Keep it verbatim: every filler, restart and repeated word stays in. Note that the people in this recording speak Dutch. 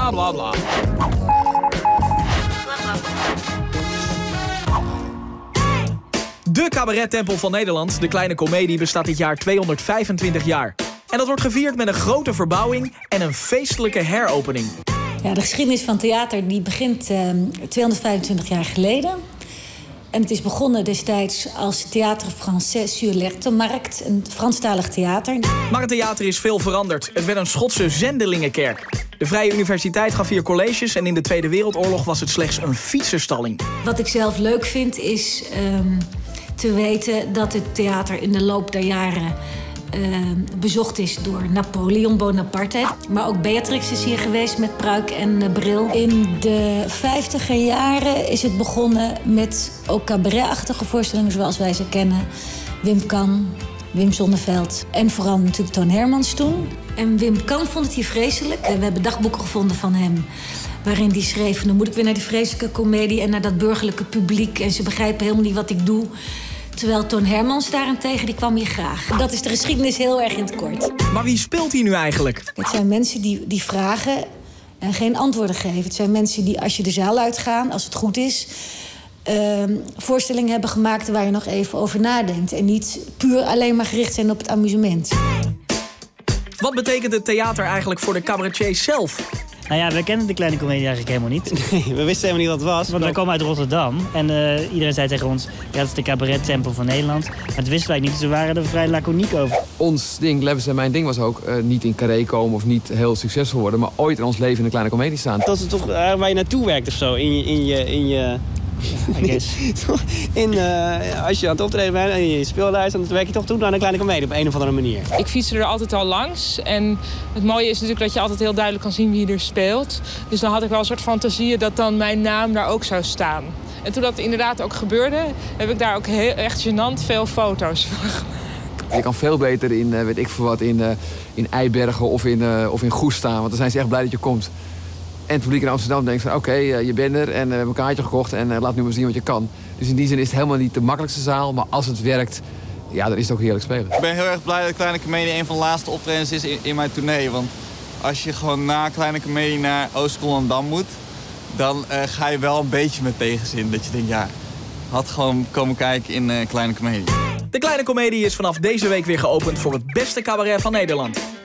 bla bla bla. De cabarettempel van Nederland, de Kleine Comedie, bestaat dit jaar tweehonderdvijfentwintig jaar. En dat wordt gevierd met een grote verbouwing en een feestelijke heropening. Ja, de geschiedenis van theater die begint uh, tweehonderdvijfentwintig jaar geleden. En het is begonnen destijds als Théâtre Français sur l'Ertemarkt, een Franstalig theater. Maar het theater is veel veranderd. Het werd een Schotse zendelingenkerk. De Vrije Universiteit gaf hier colleges en in de Tweede Wereldoorlog was het slechts een fietsenstalling. Wat ik zelf leuk vind is um, te weten dat het theater in de loop der jaren Uh, bezocht is door Napoleon Bonaparte. Maar ook Beatrix is hier geweest met pruik en uh, bril. In de vijftiger jaren is het begonnen met ook cabaretachtige voorstellingen zoals wij ze kennen. Wim Kan, Wim Sonneveld en vooral natuurlijk Toon Hermans toen. En Wim Kan vond het hier vreselijk. We hebben dagboeken gevonden van hem waarin hij schreef: dan moet ik weer naar die vreselijke komedie en naar dat burgerlijke publiek. En ze begrijpen helemaal niet wat ik doe. Terwijl Toon Hermans daarentegen, die kwam hier graag. Dat is de geschiedenis heel erg in het kort. Maar wie speelt hier nu eigenlijk? Het zijn mensen die, die vragen en geen antwoorden geven. Het zijn mensen die, als je de zaal uitgaan, als het goed is, Uh, voorstellingen hebben gemaakt waar je nog even over nadenkt. En niet puur alleen maar gericht zijn op het amusement. Wat betekent het theater eigenlijk voor de cabaretiers zelf? Nou ja, we kennen de Kleine Comedie eigenlijk helemaal niet. Nee, we wisten helemaal niet wat het was. Want wij komen uit Rotterdam en uh, iedereen zei tegen ons: ja, dat is de cabarettempel van Nederland. Maar dat wisten wij niet, dus we waren er vrij laconiek over. Ons ding, Lebbes en mijn ding was ook uh, niet in Carré komen of niet heel succesvol worden, maar ooit in ons leven in de Kleine Comedie staan. Dat is toch uh, waar je naartoe werkt of zo, in je... In je, in je... in, uh, als je aan het optreden bent en je speellijst, dan werk je toch toe naar een Kleine Comedie op een of andere manier. Ik fietste er altijd al langs en het mooie is natuurlijk dat je altijd heel duidelijk kan zien wie er speelt. Dus dan had ik wel een soort fantasieën dat dan mijn naam daar ook zou staan. En toen dat inderdaad ook gebeurde, heb ik daar ook heel, echt gênant veel foto's van gemaakt. Je kan veel beter in, uh, weet ik veel wat, in, uh, in Eibergen of in, uh, of in Goes staan, want dan zijn ze echt blij dat je komt. En het publiek in Amsterdam denkt van oké, okay, uh, je bent er en uh, we hebben een kaartje gekocht en uh, laat nu maar zien wat je kan. Dus in die zin is het helemaal niet de makkelijkste zaal, maar als het werkt, ja, dan is het ook heerlijk spelen. Ik ben heel erg blij dat Kleine Comedie een van de laatste optredens is in, in mijn tournee. Want als je gewoon na Kleine Comedie naar Oost-Volendam moet, dan uh, ga je wel een beetje met tegenzin. Dat je denkt, ja, had gewoon komen kijken in uh, Kleine Comedie. De Kleine Comedie is vanaf deze week weer geopend voor het beste cabaret van Nederland.